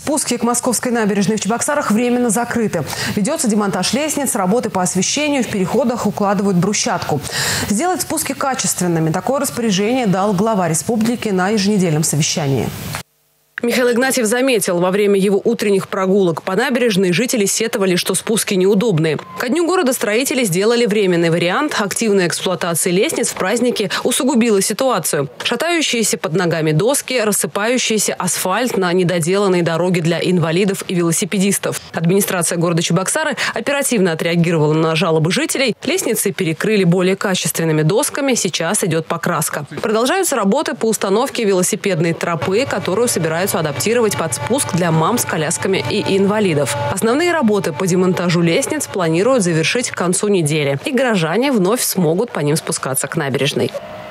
Спуски к Московской набережной в Чебоксарах временно закрыты. Ведется демонтаж лестниц, работы по освещению, в переходах укладывают брусчатку. Сделать спуски качественными – такое распоряжение дал глава республики на еженедельном совещании. Михаил Игнатьев заметил, во время его утренних прогулок по набережной жители сетовали, что спуски неудобные. Ко дню градостроители сделали временный вариант. Активная эксплуатация лестниц в празднике усугубила ситуацию. Шатающиеся под ногами доски, рассыпающийся асфальт на недоделанной дороге для инвалидов и велосипедистов. Администрация города Чебоксары оперативно отреагировала на жалобы жителей. Лестницы перекрыли более качественными досками. Сейчас идет покраска. Продолжаются работы по установке велосипедной тропы, которую собираются адаптировать под спуск для мам с колясками и инвалидов. Основные работы по демонтажу лестниц планируют завершить к концу недели. И горожане вновь смогут по ним спускаться к набережной.